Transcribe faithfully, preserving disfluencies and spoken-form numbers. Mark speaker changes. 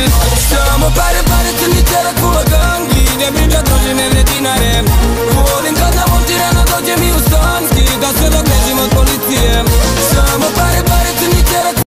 Speaker 1: Samo pare, pare, crni cerak hulaganki, gdje priča trošime vre dinare. Volim kad nam montirano dođe mi u stanski, kad sve dok nežim od policije.